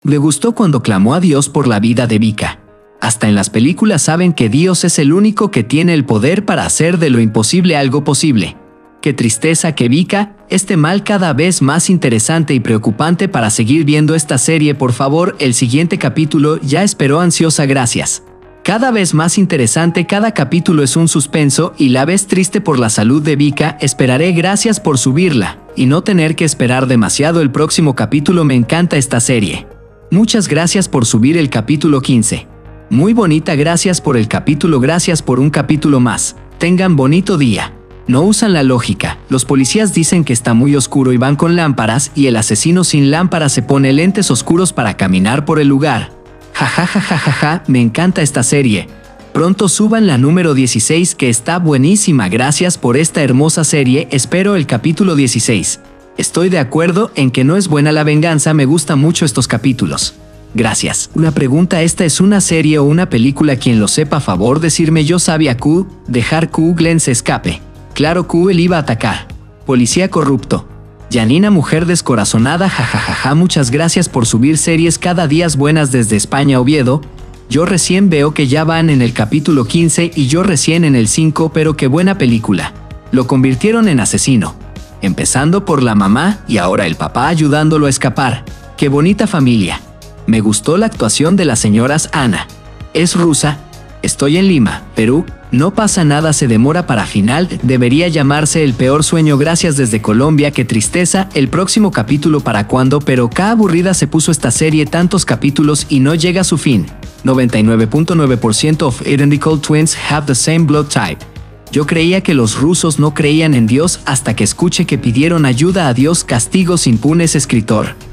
Le gustó cuando clamó a Dios por la vida de Vika. Hasta en las películas saben que Dios es el único que tiene el poder para hacer de lo imposible algo posible. Qué tristeza que Vika esté mal, cada vez más interesante y preocupante para seguir viendo esta serie. Por favor, el siguiente capítulo ya esperó ansiosa, gracias. Cada vez más interesante, cada capítulo es un suspenso y la vez triste por la salud de Vika. Esperaré, gracias por subirla y no tener que esperar demasiado el próximo capítulo. Me encanta esta serie. Muchas gracias por subir el capítulo 15. Muy bonita, gracias por el capítulo, gracias por un capítulo más. Tengan bonito día. No usan la lógica. Los policías dicen que está muy oscuro y van con lámparas y el asesino sin lámparas se pone lentes oscuros para caminar por el lugar. Ja, me encanta esta serie. Pronto suban la número 16 que está buenísima. Gracias por esta hermosa serie, espero el capítulo 16. Estoy de acuerdo en que no es buena la venganza, me gustan mucho estos capítulos. Gracias. Una pregunta, ¿esta es una serie o una película? Quien lo sepa, favor decirme. Yo sabía Q, dejar Q, Glenn se escape. Claro, Q, él iba a atacar. Policía corrupto. Janina, mujer descorazonada, jajajaja. Muchas gracias por subir series cada día buenas desde España, Oviedo. Yo recién veo que ya van en el capítulo 15 y yo recién en el 5, pero qué buena película. Lo convirtieron en asesino. Empezando por la mamá y ahora el papá ayudándolo a escapar. Qué bonita familia. Me gustó la actuación de las señoras Ana. Es rusa. Estoy en Lima, Perú. No pasa nada, se demora para final. Debería llamarse El peor sueño. Gracias desde Colombia. Qué tristeza. El próximo capítulo para cuándo, pero qué aburrida se puso esta serie, tantos capítulos y no llega a su fin. 99.9% of identical twins have the same blood type. Yo creía que los rusos no creían en Dios hasta que escuché que pidieron ayuda a Dios. Castigos impunes, escritor.